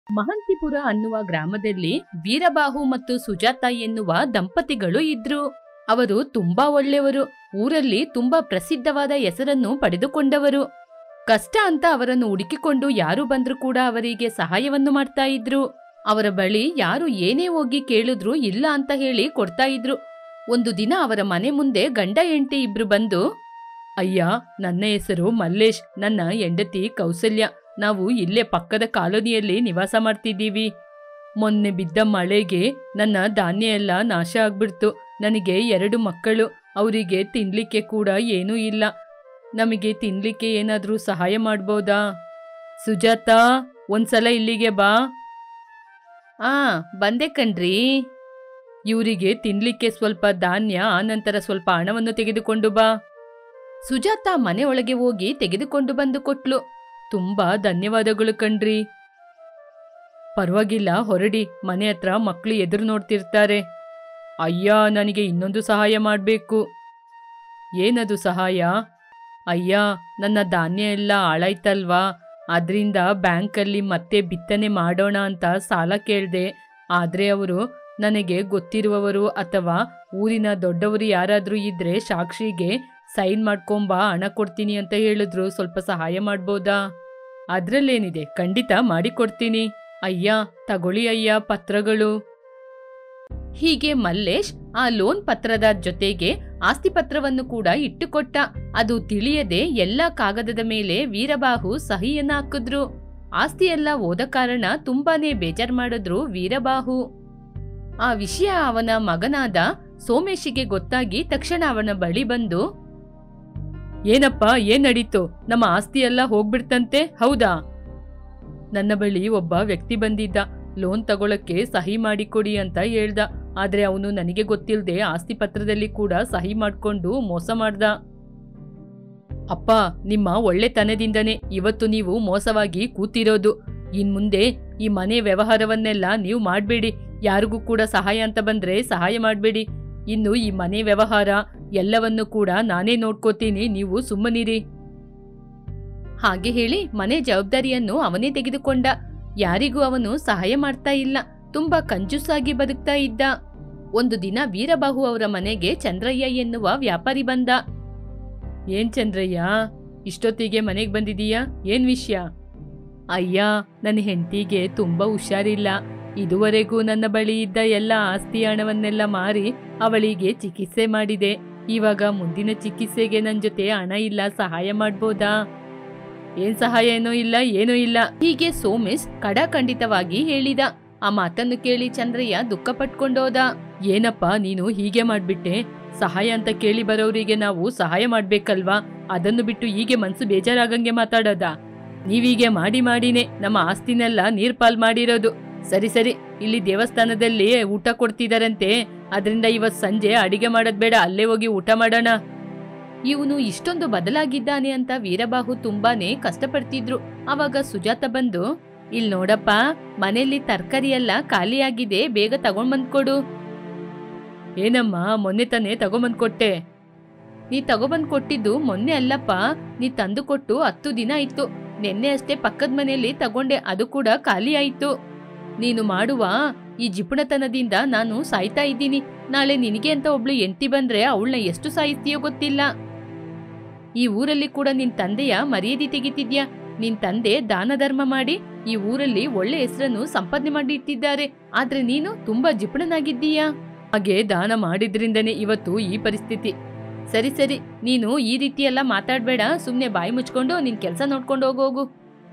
ಮಹಂತಿಪುರ ಅನ್ನುವ ಗ್ರಾಮದಲ್ಲಿ ವೀರಬಾಹು ಮತ್ತು ಸುಜಾತ ಎನ್ನುವ ದಂಪತಿಗಳು ಇದ್ರು. ಅವರು ತುಂಬಾ ಒಳ್ಳೆಯವರು, ಊರಲ್ಲಿ ತುಂಬಾ ಪ್ರಸಿದ್ಧವಾದ ಹೆಸರನ್ನು ಪಡೆದುಕೊಂಡವರು. ಕಷ್ಟ ಅಂತ ಅವರನ್ನು ಹುಡುಕಿಕೊಂಡು ಯಾರು ಬಂದ್ರೂ ಕೂಡ ಅವರಿಗೆ ಸಹಾಯವನ್ನು ಮಾಡ್ತಾ ಇದ್ರು. ಅವರ ಬಳಿ ಯಾರು ಏನೇ ಹೋಗಿ ಕೇಳಿದ್ರು ಇಲ್ಲ ಅಂತ ಹೇಳಿ ಕೊಡ್ತಾ ಇದ್ರು. ಒಂದು ದಿನ ಅವರ ಮನೆ ಮುಂದೆ ಗಂಡ ಹೆಂಡತಿ ಇಬ್ರು ಬಂದು, ಅಯ್ಯ, ನನ್ನ ಹೆಸರು ಮಲ್ಲೇಶ್, ನನ್ನ ಹೆಂಡತಿ ಕೌಸಲ್ಯ, ನಾವು ಇಲ್ಲೇ ಪಕ್ಕದ ಕಾಲೋನಿಯಲ್ಲಿ ನಿವಾಸ ಮಾಡ್ತಿದ್ದೀವಿ. ಮೊನ್ನೆ ಬಿದ್ದ ಮಳೆಗೆ ನನ್ನ ಧಾನ್ಯ ಎಲ್ಲ ನಾಶ ಆಗ್ಬಿಡ್ತು. ನನಗೆ 2 ಮಕ್ಕಳು, ಅವರಿಗೆ ತಿನ್ಲಿಕ್ಕೆ ಕೂಡ ಏನೂ ಇಲ್ಲ. ನಮಗೆ ತಿನ್ಲಿಕ್ಕೆ ಏನಾದ್ರೂ ಸಹಾಯ ಮಾಡ್ಬೋದಾ? ಸುಜಾತ, ಒಂದ್ಸಲ ಇಲ್ಲಿಗೆ ಬಾ. ಬಂದೆ ಕಣ್ರಿ. ಇವರಿಗೆ ತಿನ್ಲಿಕ್ಕೆ ಸ್ವಲ್ಪ ಧಾನ್ಯ, ಆನಂತರ ಸ್ವಲ್ಪ ಹಣವನ್ನು ತೆಗೆದುಕೊಂಡು ಬಾ. ಸುಜಾತ ಮನೆ ಒಳಗೆ ಹೋಗಿ ತೆಗೆದುಕೊಂಡು ಬಂದು ಕೊಟ್ಲು. ತುಂಬಾ ಧನ್ಯವಾದಗಳು ಕಣ್ರಿ. ಪರವಾಗಿಲ್ಲ, ಹೊರಡಿ, ಮನೆ ಹತ್ರ ಮಕ್ಕಳು ಎದುರು ನೋಡ್ತಿರ್ತಾರೆ. ಅಯ್ಯ, ನನಗೆ ಇನ್ನೊಂದು ಸಹಾಯ ಮಾಡಬೇಕು. ಏನದು ಸಹಾಯ? ಅಯ್ಯ, ನನ್ನ ಧಾನ್ಯ ಎಲ್ಲ ಹಾಳಾಯ್ತಲ್ವಾ, ಅದರಿಂದ ಬ್ಯಾಂಕಲ್ಲಿ ಮತ್ತೆ ಬಿತ್ತನೆ ಮಾಡೋಣ ಅಂತ ಸಾಲ ಕೇಳಿದೆ. ಆದರೆ ಅವರು ನನಗೆ ಗೊತ್ತಿರುವವರು ಅಥವಾ ಊರಿನ ದೊಡ್ಡವರು ಯಾರಾದರೂ ಇದ್ರೆ ಸಾಕ್ಷಿಗೆ ಸೈನ್ ಮಾಡ್ಕೊಂಬಾ, ಹಣ ಕೊಡ್ತೀನಿ ಅಂತ ಹೇಳಿದ್ರು. ಸ್ವಲ್ಪ ಸಹಾಯ ಮಾಡ್ಬೋದಾ? ಅದರಲ್ಲೇನಿದೆ, ಖಂಡಿತ ಮಾಡಿಕೊಡ್ತೀನಿ. ಅಯ್ಯ, ತಗೊಳ್ಳಿ ಅಯ್ಯ ಪತ್ರಗಳು. ಹೀಗೆ ಮಲ್ಲೇಶ್ ಆ ಲೋನ್ ಪತ್ರದ ಜೊತೆಗೆ ಆಸ್ತಿ ಪತ್ರವನ್ನು ಕೂಡ ಇಟ್ಟುಕೊಟ್ಟ. ಅದು ತಿಳಿಯದೆ ಎಲ್ಲಾ ಕಾಗದದ ಮೇಲೆ ವೀರಬಾಹು ಸಹಿಯನ್ನ ಹಾಕಿದ್ರು. ಆಸ್ತಿ ಎಲ್ಲ ಹೋದ ಕಾರಣ ತುಂಬಾನೇ ಬೇಜಾರ್ ಮಾಡಿದ್ರು ವೀರಬಾಹು. ಆ ವಿಷಯ ಅವನ ಮಗನಾದ ಸೋಮೇಶಿಗೆ ಗೊತ್ತಾಗಿ ತಕ್ಷಣ ಅವನ ಬಳಿ ಬಂದು, ಏನಪ್ಪ, ಏನ್ ನಡೀತು? ನಮ್ಮ ಆಸ್ತಿ ಎಲ್ಲ ಹೋಗ್ಬಿಡ್ತಂತೆ, ಹೌದಾ? ನನ್ನ ಬಳಿ ಒಬ್ಬ ವ್ಯಕ್ತಿ ಬಂದಿದ್ದ, ಲೋನ್ ತಗೊಳಕ್ಕೆ ಸಹಿ ಮಾಡಿಕೊಡಿ ಅಂತ ಹೇಳ್ದ. ಆದ್ರೆ ಅವನು ನನಗೆ ಗೊತ್ತಿಲ್ಲದೆ ಆಸ್ತಿ ಪತ್ರದಲ್ಲಿ ಕೂಡ ಸಹಿ ಮಾಡ್ಕೊಂಡು ಮೋಸ ಮಾಡ್ದ. ಅಪ್ಪ, ನಿಮ್ಮ ಒಳ್ಳೆತನದಿಂದನೇ ಇವತ್ತು ನೀವು ಮೋಸವಾಗಿ ಕೂತಿರೋದು. ಇನ್ಮುಂದೆ ಈ ಮನೆ ವ್ಯವಹಾರವನ್ನೆಲ್ಲ ನೀವು ಮಾಡಬೇಡಿ. ಯಾರಿಗೂ ಕೂಡ ಸಹಾಯ ಅಂತ ಬಂದ್ರೆ ಸಹಾಯ ಮಾಡಬೇಡಿ. ಇನ್ನು ಈ ಮನೆ ವ್ಯವಹಾರ ಎಲ್ಲವನ್ನು ಕೂಡ ನಾನೇ ನೋಡ್ಕೋತೀನಿ, ನೀವು ಸುಮ್ಮನಿರಿ. ಹಾಗೆ ಹೇಳಿ ಮನೆ ಜವಾಬ್ದಾರಿಯನ್ನು ಅವನೇ ತೆಗೆದುಕೊಂಡ. ಯಾರಿಗೂ ಅವನು ಸಹಾಯ ಮಾಡ್ತಾ ಇಲ್ಲ, ತುಂಬಾ ಕಂಜೂಸಾಗಿ ಬದುಕ್ತಾ ಇದ್ದ. ಒಂದು ದಿನ ವೀರಬಾಹು ಅವರ ಮನೆಗೆ ಚಂದ್ರಯ್ಯ ಎನ್ನುವ ವ್ಯಾಪಾರಿ ಬಂದ. ಏನ್ ಚಂದ್ರಯ್ಯ, ಇಷ್ಟೊತ್ತಿಗೆ ಮನೆಗೆ ಬಂದಿದೀಯಾ? ಏನ್ ವಿಷಯ? ಅಯ್ಯ, ನನ್ನ ಹೆಂಡತಿಗೆ ತುಂಬಾ ಹುಷಾರಿಲ್ಲ. ಇದುವರೆಗೂ ನನ್ನ ಬಳಿ ಇದ್ದ ಎಲ್ಲ ಆಸ್ತಿ ಹಣವನ್ನೆಲ್ಲ ಮಾರಿ ಅವಳಿಗೆ ಚಿಕಿತ್ಸೆ ಮಾಡಿದೆ. ಇವಾಗ ಮುಂದಿನ ಚಿಕಿತ್ಸೆಗೆ ನನ್ನ ಜೊತೆ ಹಣ ಇಲ್ಲ, ಸಹಾಯ ಮಾಡ್ಬೋದಾ? ಏನ್ ಸಹಾಯ? ಏನೂ ಇಲ್ಲ. ಹೀಗೆ ಸೋಮೇಶ್ ಖಡಾಖಂಡಿತವಾಗಿ ಹೇಳಿದ. ಆ ಮಾತನ್ನು ಕೇಳಿ ಚಂದ್ರಯ್ಯ ದುಃಖ ಪಟ್ಕೊಂಡೋದ. ಏನಪ್ಪ ನೀನು ಹೀಗೆ ಮಾಡ್ಬಿಟ್ಟೆ? ಸಹಾಯ ಅಂತ ಕೇಳಿ ಬರೋರಿಗೆ ನಾವು ಸಹಾಯ ಮಾಡ್ಬೇಕಲ್ವಾ? ಅದನ್ನು ಬಿಟ್ಟು ಹೀಗೆ ಮನ್ಸು ಬೇಜಾರಾಗಂಗೆ ಮಾತಾಡೋದ? ನೀವೀಗೆ ಮಾಡಿನೇ ನಮ್ಮ ಆಸ್ತಿನೆಲ್ಲ ನೀರ್ಪಾಲ್ ಮಾಡಿರೋದು. ಸರಿ, ಇಲ್ಲಿ ದೇವಸ್ಥಾನದಲ್ಲಿ ಊಟ ಕೊಡ್ತಿದಾರಂತೆ, ಅದರಿಂದ ಇವತ್ ಸಂಜೆ ಅಡಿಗೆ ಮಾಡೋದ್ ಬೇಡ, ಅಲ್ಲೇ ಹೋಗಿ ಊಟ ಮಾಡೋಣ. ಇವನು ಇಷ್ಟೊಂದು ಬದಲಾಗಿದ್ದಾನೆ ಅಂತ ವೀರಬಾಹು ತುಂಬಾನೇ ಕಷ್ಟಪಡ್ತಿದ್ರು. ಅವಾಗ ಸುಜಾತ ಬಂದು, ಇಲ್ ನೋಡಪ್ಪ, ಮನೆಯಲ್ಲಿ ತರಕಾರಿ ಎಲ್ಲ ಖಾಲಿಯಾಗಿದೆ, ಬೇಗ ತಗೊಂಡ್ಬಂದ್ಕೊಡು. ಏನಮ್ಮ, ಮೊನ್ನೆ ತಾನೇ ತಗೊಂಬಂದ್ಕೊಟ್ಟೆ? ನೀ ತಗೊಬಂದ್ ಕೊಟ್ಟಿದ್ದು ಮೊನ್ನೆ ಅಲ್ಲಪ್ಪ, ನೀ ತಂದು ಕೊಟ್ಟು 10 ದಿನ ಆಯ್ತು. ನೆನ್ನೆ ಅಷ್ಟೇ ಪಕ್ಕದ ಮನೆಯಲ್ಲಿ ತಗೊಂಡೆ, ಅದು ಕೂಡ ಖಾಲಿ ಆಯ್ತು. ನೀನು ಮಾಡುವ ಈ ಜಿಪುಣತನದಿಂದ ನಾನು ಸಾಯ್ತಾ ಇದ್ದೀನಿ. ನಾಳೆ ನಿನಗೆ ಅಂತ ಒಬ್ಳು ಹೆಂಡತಿ ಬಂದ್ರೆ ಅವಳನ್ನ ಎಷ್ಟು ಸಾಯಿಸ್ತೀಯೋ ಗೊತ್ತಿಲ್ಲ. ಈ ಊರಲ್ಲಿ ಕೂಡ ನಿನ್ ತಂದೆಯ ಮರ್ಯಾದೆ ತೆಗಿತಿದ್ಯಾ. ನಿನ್ ತಂದೆ ದಾನ ಧರ್ಮ ಮಾಡಿ ಈ ಊರಲ್ಲಿ ಒಳ್ಳೆ ಹೆಸರನ್ನು ಸಂಪಾದನೆ ಮಾಡಿ ಇಟ್ಟಿದ್ದಾರೆ. ಆದ್ರೆ ನೀನು ತುಂಬಾ ಜಿಪುಣನಾಗಿದ್ದೀಯಾ. ಹಾಗೆ ದಾನ ಮಾಡಿದ್ರಿಂದನೇ ಇವತ್ತು ಈ ಪರಿಸ್ಥಿತಿ. ಸರಿ, ನೀನು ಈ ರೀತಿ ಎಲ್ಲ ಮಾತಾಡ್ಬೇಡ. ಸುಮ್ನೆ ಬಾಯಿ ಮುಚ್ಕೊಂಡು ನಿನ್ ಕೆಲ್ಸ ನೋಡ್ಕೊಂಡು ಹೋಗೋಗು.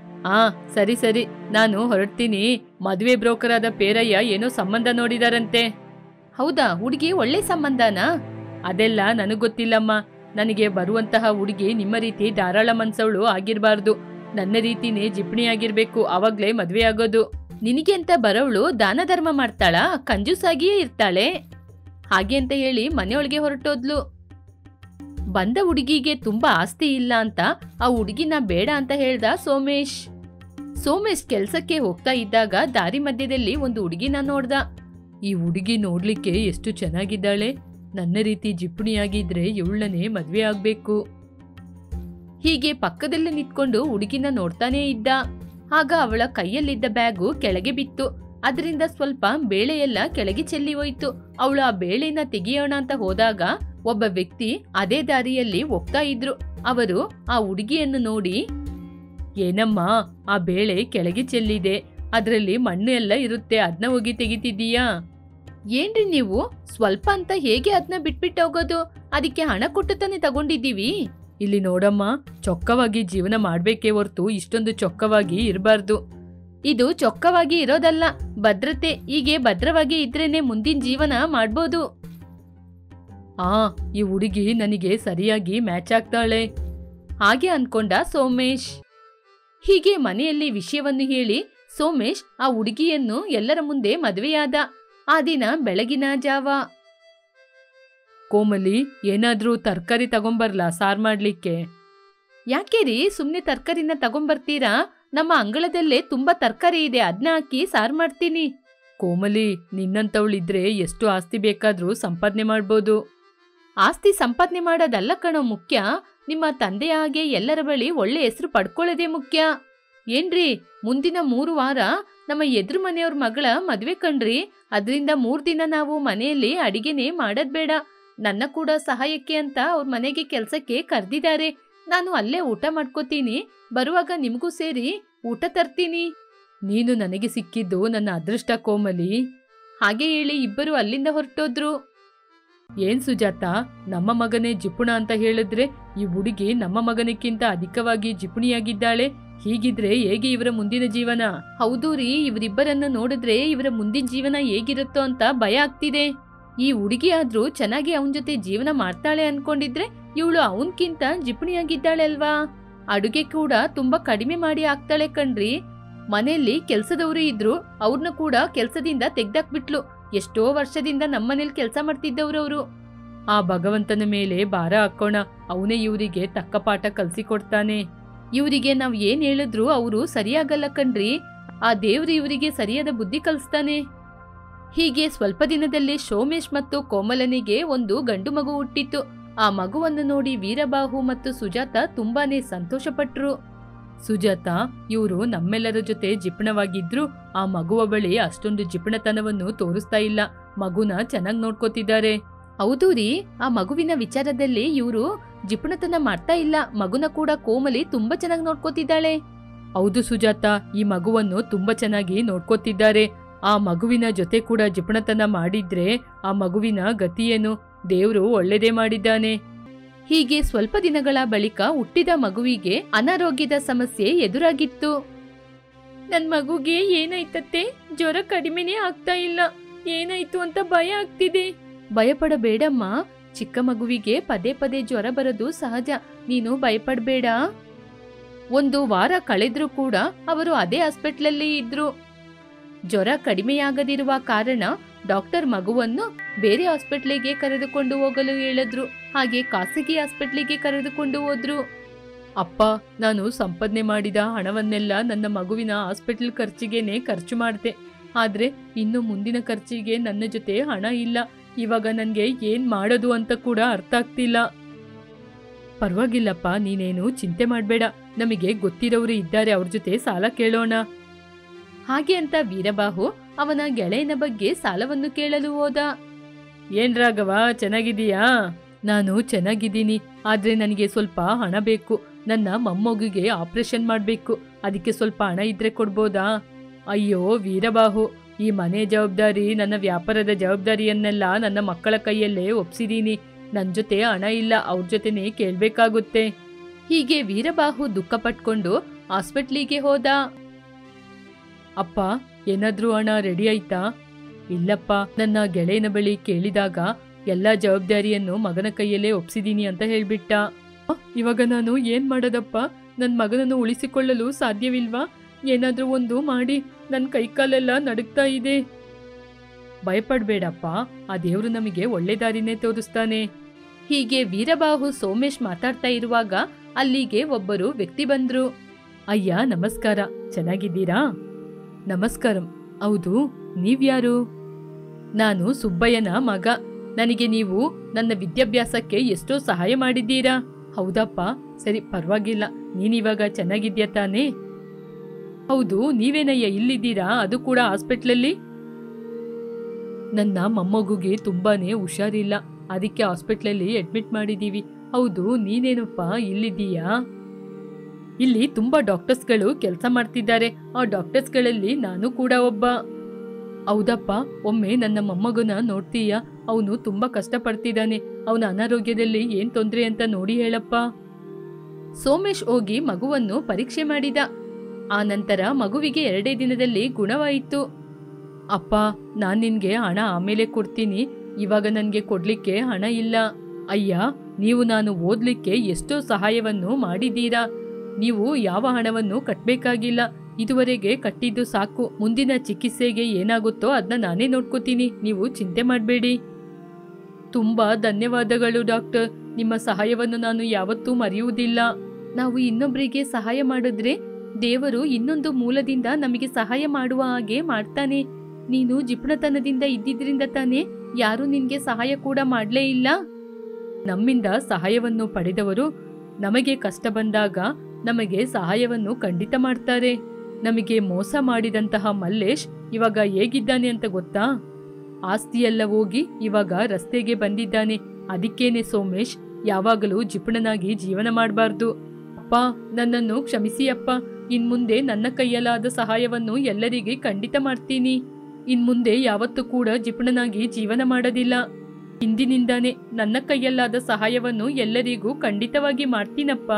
ಸರಿ, ನಾನು ಹೊರಡ್ತೀನಿ. ಮದುವೆ ಬ್ರೋಕರ್ ಆದ ಪೇರಯ್ಯ ಏನೋ ಸಂಬಂಧ ನೋಡಿದಾರಂತೆ. ಹೌದಾ? ಹುಡುಗಿ ಒಳ್ಳೆ ಸಂಬಂಧನಾ? ಅದೆಲ್ಲ ನನಗ್ ಗೊತ್ತಿಲ್ಲಮ್ಮ. ನನಗೆ ಬರುವಂತಹ ಹುಡುಗಿ ನಿಮ್ಮ ರೀತಿ ಧಾರಾಳ ಮನ್ಸವಳು ಆಗಿರ್ಬಾರ್ದು. ನನ್ನ ರೀತಿನೇ ಜಿಪಣಿಯಾಗಿರ್ಬೇಕು, ಅವಾಗ್ಲೇ ಮದ್ವೆ ಆಗೋದು. ನಿನಗೆ ಅಂತ ಬರೋವಳು ದಾನ ಧರ್ಮ ಮಾಡ್ತಾಳ, ಕಂಜೂಸಾಗಿಯೇ ಇರ್ತಾಳೆ. ಹಾಗೆ ಅಂತ ಹೇಳಿ ಮನೆಯೊಳಗೆ ಹೊರಟೋದ್ಲು. ಬಂದ ಹುಡುಗಿಗೆ ತುಂಬಾ ಆಸ್ತಿ ಇಲ್ಲ ಅಂತ ಆ ಹುಡುಗಿನ ಬೇಡ ಅಂತ ಹೇಳ್ದ ಸೋಮೇಶ್ ಕೆಲ್ಸಕ್ಕೆ ಹೋಗ್ತಾ ಇದ್ದಾಗ ದಾರಿ ಮಧ್ಯದಲ್ಲಿ ಒಂದು ಹುಡುಗಿನ ನೋಡ್ದ. ಈ ಹುಡುಗಿ ನೋಡ್ಲಿಕ್ಕೆ ಎಷ್ಟು ಚೆನ್ನಾಗಿದ್ದಾಳೆ. ನನ್ನ ರೀತಿ ಜಿಪುಣಿಯಾಗಿದ್ರೆ ಇವಳನ್ನೇ ಮದ್ವೆ ಆಗ್ಬೇಕು. ಹೀಗೆ ಪಕ್ಕದಲ್ಲೇ ನಿಂತ್ಕೊಂಡು ಹುಡುಗಿನ ನೋಡ್ತಾನೇ ಇದ್ದ. ಆಗ ಅವಳ ಕೈಯಲ್ಲಿದ್ದ ಬ್ಯಾಗು ಕೆಳಗೆ ಬಿತ್ತು. ಅದರಿಂದ ಸ್ವಲ್ಪ ಬೇಳೆಯೆಲ್ಲ ಕೆಳಗೆ ಚೆಲ್ಲಿ ಹೋಯ್ತು. ಅವಳು ಆ ಬೇಳೆನ ತೆಗಿಯೋಣ ಅಂತ ಹೋದಾಗ ಒಬ್ಬ ವ್ಯಕ್ತಿ ಅದೇ ದಾರಿಯಲ್ಲಿ ಹೋಗ್ತಾ ಇದ್ರು. ಅವರು ಆ ಹುಡುಗಿಯನ್ನು ನೋಡಿ, ಏನಮ್ಮ ಆ ಬೇಳೆ ಕೆಳಗೆ ಚೆಲ್ಲಿದೆ, ಅದ್ರಲ್ಲಿ ಮಣ್ಣು ಎಲ್ಲ ಇರುತ್ತೆ, ಅದನ್ನ ಹೋಗಿ ತೆಗಿತಿದ್ದೀಯಾ? ಏನ್ರಿ ನೀವು, ಸ್ವಲ್ಪ ಅಂತ ಹೇಗೆ ಅದನ್ನ ಬಿಟ್ಬಿಟ್ಟು ಹೋಗೋದು? ಅದಕ್ಕೆ ಹಣ ಕೊಟ್ಟು ತಾನೆ ತಗೊಂಡಿದ್ದೀವಿ. ಇಲ್ಲಿ ನೋಡಮ್ಮ, ಚೊಕ್ಕವಾಗಿ ಜೀವನ ಮಾಡ್ಬೇಕೇ ಹೊರ್ತು ಇಷ್ಟೊಂದು ಚೊಕ್ಕವಾಗಿ ಇರಬಾರ್ದು. ಇದು ಚೊಕ್ಕವಾಗಿ ಇರೋದಲ್ಲ, ಭದ್ರತೆ. ಹೀಗೆ ಭದ್ರವಾಗಿ ಇದ್ರೇನೆ ಮುಂದಿನ ಜೀವನ ಮಾಡ್ಬೋದು. ಈ ಹುಡುಗಿ ನನಗೆ ಸರಿಯಾಗಿ ಮ್ಯಾಚ್ ಆಗ್ತಾಳೆ ಹಾಗೆ ಅನ್ಕೊಂಡ ಸೋಮೇಶ್. ಹೀಗೆ ಮನೆಯಲ್ಲಿ ವಿಷಯವನ್ನು ಹೇಳಿ ಸೋಮೇಶ್ ಆ ಹುಡುಗಿಯನ್ನು ಎಲ್ಲರ ಮುಂದೆ ಮದುವೆಯಾದ. ಆ ದಿನ ಬೆಳಗಿನ ಜಾವ. ಕೋಮಲಿ, ಏನಾದ್ರೂ ತರಕಾರಿ ತಗೊಂಬರ್ಲಾ ಸಾರ್ ಮಾಡ್ಲಿಕ್ಕೆ? ಯಾಕೆ ರೀ ಸುಮ್ನೆ ತರಕಾರಿನ ತಗೊಂಬರ್ತೀರಾ? ನಮ್ಮ ಅಂಗಳದಲ್ಲೇ ತುಂಬಾ ತರಕಾರಿ ಇದೆ, ಅದನ್ನ ಹಾಕಿ ಸಾರ್ ಮಾಡ್ತೀನಿ. ಕೋಮಲಿ, ನಿನ್ನಂತವಳಿದ್ರೆ ಎಷ್ಟು ಆಸ್ತಿ ಬೇಕಾದ್ರೂ ಸಂಪಾದನೆ ಮಾಡ್ಬೋದು. ಆಸ್ತಿ ಸಂಪಾದನೆ ಮಾಡೋದಲ್ಲ ಕಣೋ ಮುಖ್ಯ, ನಿಮ್ಮ ತಂದೆಯ ಹಾಗೆ ಎಲ್ಲರ ಬಳಿ ಒಳ್ಳೆ ಹೆಸರು ಪಡ್ಕೊಳ್ಳೋದೇ ಮುಖ್ಯ. ಏನ್ರಿ, ಮುಂದಿನ 3 ವಾರ ನಮ್ಮ ಎದುರು ಮನೆಯವ್ರ ಮಗಳ ಮದ್ವೆ ಕಣ್ರಿ. ಅದರಿಂದ 3 ದಿನ ನಾವು ಮನೆಯಲ್ಲಿ ಅಡಿಗೆನೇ ಮಾಡೋದ್ ಬೇಡ. ನನ್ನ ಕೂಡ ಸಹಾಯಕ್ಕೆ ಅಂತ ಅವ್ರ ಮನೆಗೆ ಕೆಲ್ಸಕ್ಕೆ ಕರ್ದಿದ್ದಾರೆ. ನಾನು ಅಲ್ಲೇ ಊಟ ಮಾಡ್ಕೋತೀನಿ. ಬರುವಾಗ ನಿಮಗೂ ಸೇರಿ ಊಟ ತರ್ತೀನಿ. ನೀನು ನನಗೆ ಸಿಕ್ಕಿದ್ದು ನನ್ನ ಅದೃಷ್ಟ ಕೋಮಲಿ. ಹಾಗೆ ಹೇಳಿ ಇಬ್ಬರು ಅಲ್ಲಿಂದ ಹೊರಟೋದ್ರು. ಏನ್ ಸುಜಾತ, ನಮ್ಮ ಮಗನೇ ಜಿಪುಣ ಅಂತ ಹೇಳಿದ್ರೆ ಈ ಹುಡುಗಿ ನಮ್ಮ ಮಗನಕ್ಕಿಂತ ಅಧಿಕವಾಗಿ ಜಿಪುಣಿಯಾಗಿದ್ದಾಳೆ. ಹೀಗಿದ್ರೆ ಹೇಗೆ ಇವರ ಮುಂದಿನ ಜೀವನ? ಹೌದು ರೀ, ಇವರಿಬ್ಬರನ್ನು ನೋಡಿದ್ರೆ ಇವರ ಮುಂದಿನ ಜೀವನ ಹೇಗಿರುತ್ತೋ ಅಂತ ಭಯ ಆಗ್ತಿದೆ. ಈ ಹುಡುಗಿ ಆದ್ರೂ ಚೆನ್ನಾಗಿ ಅವನ ಜೊತೆ ಜೀವನ ಮಾಡ್ತಾಳೆ ಅನ್ಕೊಂಡಿದ್ರೆ ಇವಳು ಅವನ್ಕಿಂತ ಜಿಪುಣಿಯಾಗಿದ್ದಾಳೆ ಅಲ್ವಾ? ಅಡುಗೆ ಕೂಡ ತುಂಬಾ ಕಡಿಮೆ ಮಾಡಿ ಆಗ್ತಾಳೆ ಕಣ್ರಿ. ಮನೆಯಲ್ಲಿ ಕೆಲ್ಸದವರು ಇದ್ರು, ಅವ್ರನ್ನ ಕೂಡ ಕೆಲ್ಸದಿಂದ ತೆಗ್ದಾಕ್ಬಿಟ್ಲು. ಎಷ್ಟೋ ವರ್ಷದಿಂದ ನಮ್ಮನೇಲಿ ಕೆಲಸ ಮಾಡ್ತಿದ್ದವ್ರು ಅವರು. ಆ ಭಗವಂತನ ಮೇಲೆ ಭಾರ ಹಾಕೋಣ, ಅವನೇ ಇವರಿಗೆ ತಕ್ಕ ಪಾಠ ಕಲ್ಸಿಕೊಡ್ತಾನೆ. ಇವರಿಗೆ ನಾವ್ ಏನ್ ಹೇಳಿದ್ರು ಅವರು ಸರಿಯಾಗಲ್ಲ ಕಣ್ರಿ. ಆ ದೇವ್ರು ಇವರಿಗೆ ಸರಿಯಾದ ಬುದ್ಧಿ ಕಲಿಸ್ತಾನೆ. ಹೀಗೆ ಸ್ವಲ್ಪ ದಿನದಲ್ಲಿ ಸೋಮೇಶ್ ಮತ್ತು ಕೋಮಲನಿಗೆ ಒಂದು ಗಂಡು ಮಗು ಹುಟ್ಟಿತ್ತು. ಆ ಮಗುವನ್ನು ನೋಡಿ ವೀರಬಾಹು ಮತ್ತು ಸುಜಾತ ತುಂಬಾನೇ ಸಂತೋಷಪಟ್ರು. ಸುಜಾತ, ಇವರು ನಮ್ಮೆಲ್ಲರ ಜೊತೆ ಜಿಪುಣವಾಗಿದ್ರು ಆ ಮಗುವ ಬಳಿ ಅಷ್ಟೊಂದು ಜಿಪುಣತನವನ್ನು ತೋರಿಸ್ತಾ ಇಲ್ಲ. ಮಗುನ ಚೆನ್ನಾಗಿ ನೋಡ್ಕೋತಿದ್ದಾರೆ. ಹೌದು ರೀ, ಆ ಮಗುವಿನ ವಿಚಾರದಲ್ಲಿ ಇವರು ಜಿಪುಣತನ ಮಾಡ್ತಾ ಇಲ್ಲ. ಮಗುನ ಕೂಡ ಕೋಮಲಿ ತುಂಬಾ ಚೆನ್ನಾಗಿ ನೋಡ್ಕೋತಿದ್ದಾಳೆ. ಹೌದು ಸುಜಾತ, ಈ ಮಗುವನ್ನು ತುಂಬಾ ಚೆನ್ನಾಗಿ ನೋಡ್ಕೋತಿದ್ದಾರೆ. ಆ ಮಗುವಿನ ಜೊತೆ ಕೂಡ ಜಿಪುಣತನ ಮಾಡಿದ್ರೆ ಆ ಮಗುವಿನ ಗತಿಯೇನು? ದೇವ್ರು ಒಳ್ಳೆದೇ ಮಾಡಿದ್ದಾನೆ. ಹೀಗೆ ಸ್ವಲ್ಪ ದಿನಗಳ ಬಳಿಕ ಹುಟ್ಟಿದ ಮಗುವಿಗೆ ಅನಾರೋಗ್ಯದ ಸಮಸ್ಯೆ ಎದುರಾಗಿತ್ತು. ನನ್ ಮಗುಗೆ ಏನಾಯ್ತತ್ತೆ? ಜ್ವರ ಕಡಿಮೆನೇ ಆಗ್ತಾ ಇಲ್ಲ. ಏನಾಯ್ತು ಅಂತ ಭಯ ಆಗ್ತಿದೆ. ಭಯಪಡಬೇಡಮ್ಮ, ಚಿಕ್ಕ ಮಗುವಿಗೆ ಪದೇ ಪದೇ ಜ್ವರ ಬರೋದು ಸಹಜ. ನೀನು ಭಯಪಡಬೇಡ. 1 ವಾರ ಕಳೆದ್ರೂ ಕೂಡ ಅವರು ಅದೇ ಹಾಸ್ಪಿಟ್ಲಲ್ಲಿ ಇದ್ರು. ಜ್ವರ ಕಡಿಮೆಯಾಗದಿರುವ ಕಾರಣ ಡಾಕ್ಟರ್ ಮಗುವನ್ನು ಬೇರೆ ಹಾಸ್ಪಿಟ್ಲಿಗೆ ಕರೆದುಕೊಂಡು ಹೋಗಲು ಹೇಳಿದ್ರು. ಹಾಗೆ ಖಾಸಗಿ ಹಾಸ್ಪಿಟ್ಲಿಗೆ ಕರೆದುಕೊಂಡು ಹೋದ್ರು. ಅಪ್ಪ, ನಾನು ಸಂಪಾದನೆ ಮಾಡಿದ ಹಣವನ್ನೆಲ್ಲ ನನ್ನ ಮಗುವಿನ ಹಾಸ್ಪಿಟಲ್ ಖರ್ಚಿಗೆನೆ ಖರ್ಚು ಮಾಡಿದೆ. ಆದ್ರೆ ಇನ್ನು ಮುಂದಿನ ಖರ್ಚಿಗೆ ನನ್ನ ಜೊತೆ ಹಣ ಇಲ್ಲ. ಇವಾಗ ನನ್ಗೆ ಏನ್ ಮಾಡೋದು ಅಂತ ಕೂಡ ಅರ್ಥ ಆಗ್ತಿಲ್ಲ. ಪರವಾಗಿಲ್ಲಪ್ಪ, ನೀನೇನು ಚಿಂತೆ ಮಾಡ್ಬೇಡ. ನಮಗೆ ಗೊತ್ತಿರೋರು ಇದ್ದಾರೆ, ಅವ್ರ ಜೊತೆ ಸಾಲ ಕೇಳೋಣ. ಹಾಗೆ ಅಂತ ವೀರಬಾಹು ಅವನ ಗೆಳೆಯನ ಬಗ್ಗೆ ಸಾಲವನ್ನು ಕೇಳಲು ಹೋದ. ಏನ್ ರಾಘವ, ಚೆನ್ನಾಗಿದೀಯಾ? ನಾನು ಚೆನ್ನಾಗಿದ್ದೀನಿ, ಆದ್ರೆ ನನಗೆ ಸ್ವಲ್ಪ ಹಣ ಬೇಕು. ನನ್ನ ಮೊಮ್ಮಗುಗೆ ಆಪರೇಷನ್ ಮಾಡ್ಬೇಕು. ಅದಕ್ಕೆ ಸ್ವಲ್ಪ ಹಣ ಇದ್ರೆ ಕೊಡ್ಬೋದಾ? ಅಯ್ಯೋ ವೀರಬಾಹು, ಈ ಮನೆ ಜವಾಬ್ದಾರಿ, ನನ್ನ ವ್ಯಾಪಾರದ ಜವಾಬ್ದಾರಿಯನ್ನೆಲ್ಲ ನನ್ನ ಮಕ್ಕಳ ಕೈಯಲ್ಲೇ ಒಪ್ಸಿದೀನಿ. ನನ್ ಜೊತೆ ಹಣ ಇಲ್ಲ, ಅವ್ರ ಜೊತೆನೆ ಕೇಳ್ಬೇಕಾಗುತ್ತೆ. ಹೀಗೆ ವೀರಬಾಹು ದುಃಖ ಪಟ್ಕೊಂಡು ಹಾಸ್ಪಿಟ್ಲಿಗೆ ಹೋದ. ಅಪ್ಪ, ಏನಾದ್ರೂ ಹಣ ರೆಡಿ ಆಯ್ತಾ? ಇಲ್ಲಪ್ಪ, ನನ್ನ ಗೆಳೆಯನ ಬಳಿ ಕೇಳಿದಾಗ ಎಲ್ಲಾ ಜವಾಬ್ದಾರಿಯನ್ನು ಮಗನ ಕೈಯಲ್ಲೇ ಒಪ್ಸಿದೀನಿ ಅಂತ ಹೇಳ್ಬಿಟ್ಟ. ಇವಾಗ ನಾನು ಏನ್ ಮಾಡೋದಪ್ಪ? ನನ್ ಮಗನನ್ನು ಉಳಿಸಿಕೊಳ್ಳಲು ಸಾಧ್ಯವಿಲ್ವಾ? ಏನಾದ್ರೂ ಒಂದು ಮಾಡಿ, ನನ್ನ ಕೈಕಾಲೆಲ್ಲ ನಡುಗ್ತಾ ಇದೆ. ಭಯಪಡ್ಬೇಡಪ್ಪ, ಆ ದೇವ್ರು ನಮಗೆ ಒಳ್ಳೆ ದಾರಿನೇ ತೋರಿಸ್ತಾನೆ. ಹೀಗೆ ವೀರಬಾಹು ಸೋಮೇಶ್ ಮಾತಾಡ್ತಾ ಇರುವಾಗ ಅಲ್ಲಿಗೆ ಒಬ್ಬರು ವ್ಯಕ್ತಿ ಬಂದ್ರು. ಅಯ್ಯ ನಮಸ್ಕಾರ, ಚೆನ್ನಾಗಿದ್ದೀರಾ? ನಮಸ್ಕಾರಂ. ಹೌದು, ನೀವ್ಯಾರು? ನಾನು ಸುಬ್ಬಯ್ಯನ ಮಗ. ನನಗೆ ನೀವು ನನ್ನ ವಿದ್ಯಾಭ್ಯಾಸಕ್ಕೆ ಎಷ್ಟೋ ಸಹಾಯ ಮಾಡಿದ್ದೀರಾ. ಹೌದಪ್ಪ, ಸರಿ ಪರವಾಗಿಲ್ಲ. ನೀನಿವಾಗ ಚೆನ್ನಾಗಿದ್ಯಾ ತಾನೇ? ಹೌದು, ನೀವೇನಯ್ಯ ಇಲ್ಲಿದ್ದೀರಾ, ಅದು ಕೂಡ ಹಾಸ್ಪಿಟ್ಲಲ್ಲಿ? ನನ್ನ ಮೊಮ್ಮಗುಗೆ ತುಂಬಾನೇ ಹುಷಾರಿಲ್ಲ, ಅದಕ್ಕೆ ಹಾಸ್ಪಿಟ್ಲಲ್ಲಿ ಅಡ್ಮಿಟ್ ಮಾಡಿದೀವಿ. ಹೌದು, ನೀನೇನಪ್ಪ ಇಲ್ಲಿದ್ದೀಯಾ? ಇಲ್ಲಿ ತುಂಬಾ ಡಾಕ್ಟರ್ಸ್ಗಳು ಕೆಲಸ ಮಾಡ್ತಿದ್ದಾರೆ. ಆ ಡಾಕ್ಟರ್ಸ್ಗಳಲ್ಲಿ ನಾನು ಕೂಡ ಒಬ್ಬ. ಹೌದಪ್ಪ, ಒಮ್ಮೆ ನನ್ನ ಮೊಮ್ಮಗನ ನೋಡ್ತೀಯಾ? ಅವನು ತುಂಬಾ ಕಷ್ಟಪಡ್ತಿದ್ದಾನೆ. ಅವನ ಅನಾರೋಗ್ಯದಲ್ಲಿ ಏನ್ ತೊಂದ್ರೆ ಅಂತ ನೋಡಿ ಹೇಳಪ್ಪ. ಸೋಮೇಶ್ ಹೋಗಿ ಮಗುವನ್ನು ಪರೀಕ್ಷೆ ಮಾಡಿದ. ಆ ನಂತರ ಮಗುವಿಗೆ 2 ದಿನದಲ್ಲಿ ಗುಣವಾಯಿತು. ಅಪ್ಪ, ನಾನ್ ನಿನ್ಗೆ ಹಣ ಆಮೇಲೆ ಕೊಡ್ತೀನಿ, ಇವಾಗ ನನ್ಗೆ ಕೊಡ್ಲಿಕ್ಕೆ ಹಣ ಇಲ್ಲ. ಅಯ್ಯ, ನೀವು ನಾನು ಓದ್ಲಿಕ್ಕೆ ಎಷ್ಟೋ ಸಹಾಯವನ್ನು ಮಾಡಿದ್ದೀರಾ. ನೀವು ಯಾವ ಹಣವನ್ನು ಕಟ್ಬೇಕಾಗಿಲ್ಲ, ಇದುವರೆಗೆ ಕಟ್ಟಿದ್ದು ಸಾಕು. ಮುಂದಿನ ಚಿಕಿತ್ಸೆಗೆ ಏನಾಗುತ್ತೋ ಅದನ್ನ ನಾನೇ ನೋಡ್ಕೋತೀನಿ, ನೀವು ಚಿಂತೆ ಮಾಡಬೇಡಿ. ತುಂಬಾ ಧನ್ಯವಾದಗಳು ಡಾಕ್ಟರ್, ನಿಮ್ಮ ಸಹಾಯವನ್ನು ನಾನು ಯಾವತ್ತೂ ಮರೆಯುವುದಿಲ್ಲ. ನಾವು ಇನ್ನೊಬ್ಬರಿಗೆ ಸಹಾಯ ಮಾಡಿದ್ರೆ ದೇವರು ಇನ್ನೊಂದು ಮೂಲದಿಂದ ನಮಗೆ ಸಹಾಯ ಮಾಡುವ ಹಾಗೆ ಮಾಡ್ತಾನೆ. ನೀನು ಜಿಪುಣತನದಿಂದ ಇದ್ದಿದ್ರಿಂದ ತಾನೇ ಯಾರೂ ನಿನ್ಗೆ ಸಹಾಯ ಕೂಡ ಮಾಡಲೇ ಇಲ್ಲ. ನಮ್ಮಿಂದ ಸಹಾಯವನ್ನು ಪಡೆದವರು ನಮಗೆ ಕಷ್ಟ ಬಂದಾಗ ನಮಗೆ ಸಹಾಯವನ್ನು ಖಂಡಿತ ಮಾಡ್ತಾರೆ. ನಮಗೆ ಮೋಸ ಮಾಡಿದಂತಹ ಮಲ್ಲೇಶ್ ಇವಾಗ ಹೇಗಿದ್ದಾನೆ ಅಂತ ಗೊತ್ತಾ? ಆಸ್ತಿಯೆಲ್ಲ ಹೋಗಿ ಇವಾಗ ರಸ್ತೆಗೆ ಬಂದಿದ್ದಾನೆ. ಅದಕ್ಕೇನೆ ಸೋಮೇಶ್ ಯಾವಾಗಲೂ ಜಿಪುಣನಾಗಿ ಜೀವನ ಮಾಡಬಾರ್ದು. ಅಪ್ಪ, ನನ್ನನ್ನು ಕ್ಷಮಿಸಿ ಅಪ್ಪ. ಇನ್ಮುಂದೆ ನನ್ನ ಕೈಯಲ್ಲಾದ ಸಹಾಯವನ್ನು ಎಲ್ಲರಿಗೆ ಖಂಡಿತ ಮಾಡ್ತೀನಿ. ಇನ್ಮುಂದೆ ಯಾವತ್ತೂ ಕೂಡ ಜಿಪುಣನಾಗಿ ಜೀವನ ಮಾಡೋದಿಲ್ಲ. ಇಂದಿನಿಂದಾನೆ ನನ್ನ ಕೈಯಲ್ಲಾದ ಸಹಾಯವನ್ನು ಎಲ್ಲರಿಗೂ ಖಂಡಿತವಾಗಿ ಮಾಡ್ತೀನಪ್ಪ.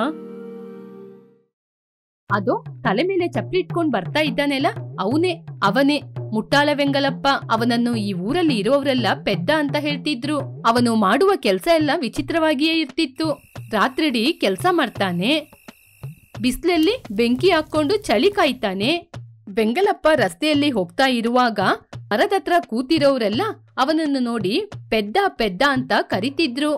ಅದು ತಲೆ ಮೇಲೆ ಚಪ್ಪಲಿ ಇಟ್ಕೊಂಡ್ ಬರ್ತಾ ಇದ್ದಾನೆಲ್ಲ, ಅವನೇ ಮುಟ್ಟಾಳ ವೆಂಗಲಪ್ಪ. ಅವನನ್ನು ಈ ಊರಲ್ಲಿ ಇರೋರೆಲ್ಲ ಪೆದ್ದ ಅಂತ ಹೇಳ್ತಿದ್ರು. ಅವನು ಮಾಡುವ ಕೆಲಸ ಎಲ್ಲ ವಿಚಿತ್ರವಾಗಿಯೇ ಇರ್ತಿತ್ತು. ರಾತ್ರಿಡೀ ಕೆಲಸ ಮಾಡ್ತಾನೆ, ಬಿಸಿಲಲ್ಲಿ ಬೆಂಕಿ ಹಾಕೊಂಡು ಚಳಿ ಕಾಯ್ತಾನೆ. ವೆಂಗಲಪ್ಪ ರಸ್ತೆಯಲ್ಲಿ ಹೋಗ್ತಾ ಇರುವಾಗ ಮರದತ್ರ ಕೂತಿರೋರೆಲ್ಲ ಅವನನ್ನು ನೋಡಿ ಪೆದ್ದ ಪೆದ್ದ ಅಂತ ಕರಿತಿದ್ರು.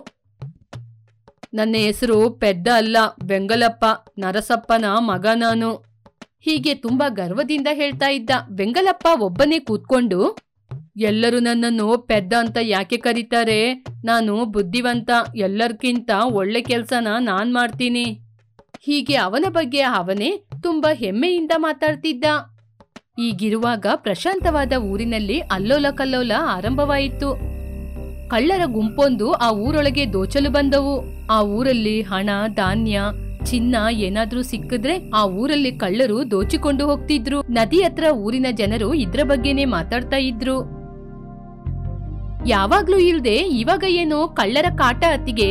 ನನ್ನ ಹೆಸರು ಪೆದ್ದ ಅಲ್ಲ, ವೆಂಗಲಪ್ಪ, ನರಸಪ್ಪನ ಮಗ ನಾನು. ಹೀಗೆ ತುಂಬಾ ಗರ್ವದಿಂದ ಹೇಳ್ತಾ ಇದ್ದ. ವೆಂಗಲಪ್ಪ ಒಬ್ಬನೇ ಕೂತ್ಕೊಂಡು, ಎಲ್ಲರೂ ನನ್ನನ್ನು ಪೆದ್ದ ಅಂತ ಯಾಕೆ ಕರೀತಾರೆ? ನಾನು ಬುದ್ಧಿವಂತ, ಎಲ್ಲರ್ಕಿಂತ ಒಳ್ಳೆ ಕೆಲ್ಸನ ನಾನ್ ಮಾಡ್ತೀನಿ. ಹೀಗೆ ಅವನ ಬಗ್ಗೆ ಅವನೇ ತುಂಬಾ ಹೆಮ್ಮೆಯಿಂದ ಮಾತಾಡ್ತಿದ್ದ. ಈಗಿರುವಾಗ ಪ್ರಶಾಂತವಾದ ಊರಿನಲ್ಲಿ ಅಲ್ಲೋಲ ಕಲ್ಲೋಲ ಆರಂಭವಾಯಿತು. ಕಳ್ಳರ ಗುಂಪೊಂದು ಆ ಊರೊಳಗೆ ದೋಚಲು ಬಂದವು. ಆ ಊರಲ್ಲಿ ಹಣ, ಧಾನ್ಯ, ಚಿನ್ನ ಏನಾದ್ರೂ ಸಿಕ್ಕಿದ್ರೆ ಆ ಊರಲ್ಲಿ ಕಳ್ಳರು ದೋಚಿಕೊಂಡು ಹೋಗ್ತಿದ್ರು. ನದಿ ಹತ್ರ ಊರಿನ ಜನರು ಇದ್ರ ಬಗ್ಗೆನೇ ಮಾತಾಡ್ತಾ ಇದ್ರು. ಯಾವಾಗ್ಲೂ ಇಲ್ದೆ ಇವಾಗ ಏನೋ ಕಳ್ಳರ ಕಾಟ ಅತ್ತಿಗೆ.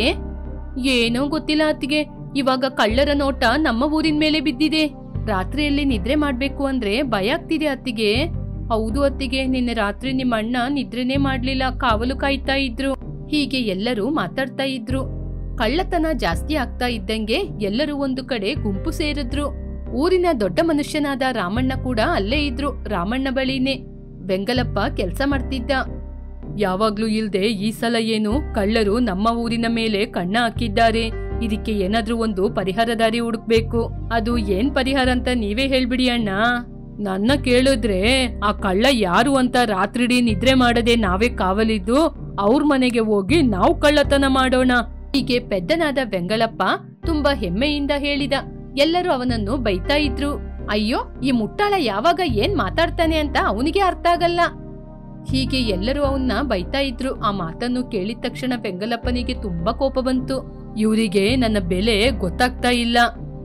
ಏನೋ ಗೊತ್ತಿಲ್ಲ ಅತ್ತಿಗೆ, ಇವಾಗ ಕಳ್ಳರ ನೋಟ ನಮ್ಮ ಊರಿನ ಮೇಲೆ ಬಿದ್ದಿದೆ. ರಾತ್ರಿಯಲ್ಲಿ ನಿದ್ರೆ ಮಾಡ್ಬೇಕು ಅಂದ್ರೆ ಭಯ ಆಗ್ತಿದೆ ಅತ್ತಿಗೆ. ಹೌದು ಅತ್ತಿಗೆ, ನಿನ್ನೆ ರಾತ್ರಿ ನಿಮ್ಮ ಅಣ್ಣ ನಿದ್ರೆನೇ ಮಾಡ್ಲಿಲ್ಲ, ಕಾವಲು ಕಾಯ್ತಾ ಇದ್ರು. ಹೀಗೆ ಎಲ್ಲರೂ ಮಾತಾಡ್ತಾ ಇದ್ರು. ಕಳ್ಳತನ ಜಾಸ್ತಿ ಆಗ್ತಾ ಇದ್ದಂಗೆ ಎಲ್ಲರೂ ಒಂದು ಕಡೆ ಗುಂಪು ಸೇರಿದ್ರು. ಊರಿನ ದೊಡ್ಡ ಮನುಷ್ಯನಾದ ರಾಮಣ್ಣ ಕೂಡ ಅಲ್ಲೇ ಇದ್ರು. ರಾಮಣ್ಣ ಬಳಿನೇ ವೆಂಗಲಪ್ಪ ಕೆಲ್ಸ ಮಾಡ್ತಿದ್ದ. ಯಾವಾಗ್ಲೂ ಇಲ್ದೆ ಈ ಸಲ ಏನು ಕಳ್ಳರು ನಮ್ಮ ಊರಿನ ಮೇಲೆ ಕಣ್ಣ ಹಾಕಿದ್ದಾರೆ. ಇದಕ್ಕೆ ಏನಾದ್ರೂ ಒಂದು ಪರಿಹಾರ ದಾರಿ ಹುಡುಕ್ಬೇಕು. ಅದು ಏನ್ ಪರಿಹಾರ ಅಂತ ನೀವೇ ಹೇಳ್ಬಿಡಿ ಅಣ್ಣ. ನನ್ನ ಕೇಳಿದ್ರೆ ಆ ಕಳ್ಳ ಯಾರು ಅಂತ ರಾತ್ರಿಡೀ ನಿದ್ರೆ ಮಾಡದೆ ನಾವೇ ಕಾವಲಿದ್ದು ಅವ್ರ ಮನೆಗೆ ಹೋಗಿ ನಾವು ಕಳ್ಳತನ ಮಾಡೋಣ. ಹೀಗೆ ಪೆದ್ದನಾದ ವೆಂಗಳಪ್ಪ ತುಂಬಾ ಹೆಮ್ಮೆಯಿಂದ ಹೇಳಿದ. ಎಲ್ಲರೂ ಅವನನ್ನು ಬೈತಾ ಇದ್ರು. ಅಯ್ಯೋ, ಈ ಮುಟ್ಟಾಳ ಯಾವಾಗ ಏನ್ ಮಾತಾಡ್ತಾನೆ ಅಂತ ಅವನಿಗೆ ಅರ್ಥ ಆಗಲ್ಲ. ಹೀಗೆ ಎಲ್ಲರೂ ಅವನ್ನ ಬೈತಾ ಇದ್ರು. ಆ ಮಾತನ್ನು ಕೇಳಿದ ತಕ್ಷಣ ವೆಂಗಲಪ್ಪನಿಗೆ ತುಂಬಾ ಕೋಪ ಬಂತು. ಇವರಿಗೆ ನನ್ನ ಬೆಲೆ ಗೊತ್ತಾಗ್ತಾ ಇಲ್ಲ.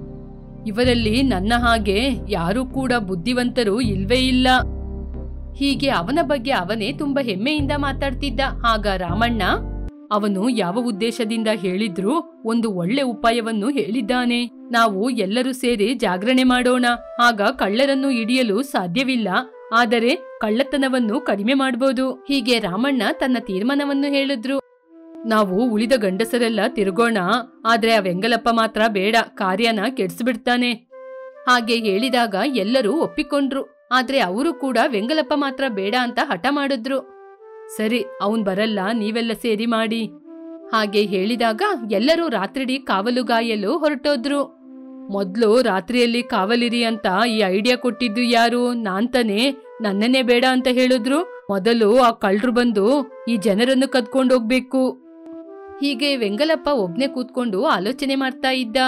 ಇವರಲ್ಲಿ ನನ್ನ ಹಾಗೆ ಯಾರೂ ಕೂಡ ಬುದ್ಧಿವಂತರು ಇಲ್ವೇ ಇಲ್ಲ. ಹೀಗೆ ಅವನ ಬಗ್ಗೆ ಅವನೇ ತುಂಬಾ ಹೆಮ್ಮೆಯಿಂದ ಮಾತಾಡ್ತಿದ್ದ. ಆಗ ರಾಮಣ್ಣ, ಅವನು ಯಾವ ಉದ್ದೇಶದಿಂದ ಹೇಳಿದ್ರು ಒಂದು ಒಳ್ಳೆ ಉಪಾಯವನ್ನು ಹೇಳಿದ್ದಾನೆ. ನಾವು ಎಲ್ಲರೂ ಸೇರಿ ಜಾಗರಣೆ ಮಾಡೋಣ. ಆಗ ಕಳ್ಳರನ್ನು ಹಿಡಿಯಲು ಸಾಧ್ಯವಿಲ್ಲ, ಆದರೆ ಕಳ್ಳತನವನ್ನು ಕಡಿಮೆ ಮಾಡಬಹುದು. ಹೀಗೆ ರಾಮಣ್ಣ ತನ್ನ ತೀರ್ಮಾನವನ್ನು ಹೇಳಿದ್ರು. ನಾವು ಉಳಿದ ಗಂಡಸರೆಲ್ಲ ತಿರುಗೋಣ, ಆದ್ರೆ ಆ ವೆಂಗಲಪ್ಪ ಮಾತ್ರ ಬೇಡ, ಕಾರ್ಯನ ಕೆಡಿಸ್ಬಿಡ್ತಾನೆ. ಹಾಗೆ ಹೇಳಿದಾಗ ಎಲ್ಲರೂ ಒಪ್ಪಿಕೊಂಡ್ರು. ಆದ್ರೆ ಅವರು ಕೂಡ ವೆಂಗಲಪ್ಪ ಮಾತ್ರ ಬೇಡ ಅಂತ ಹಠ ಮಾಡಿದ್ರು. ಸರಿ, ಅವನ್ ಬರಲ್ಲ, ನೀವೆಲ್ಲ ಸೇರಿ ಮಾಡಿ. ಹಾಗೆ ಹೇಳಿದಾಗ ಎಲ್ಲರೂ ರಾತ್ರಿಡೀ ಕಾವಲುಗಾಯಲು ಹೊರಟೋದ್ರು. ಮೊದ್ಲು ರಾತ್ರಿಯಲ್ಲಿ ಕಾವಲಿರಿ ಅಂತ ಈ ಐಡಿಯಾ ಕೊಟ್ಟಿದ್ದು ಯಾರು? ನಾನ್ತಾನೆ. ನನ್ನನ್ನೇ ಬೇಡ ಅಂತ ಹೇಳಿದ್ರು. ಮೊದಲು ಆ ಕಳ್ಳರು ಬಂದು ಈ ಜನರನ್ನು ಕದ್ಕೊಂಡೋಗ್ಬೇಕು. ಹೀಗೆ ವೆಂಗಲಪ್ಪ ಒಬ್ನೇ ಕೂತ್ಕೊಂಡು ಆಲೋಚನೆ ಮಾಡ್ತಾ ಇದ್ದ.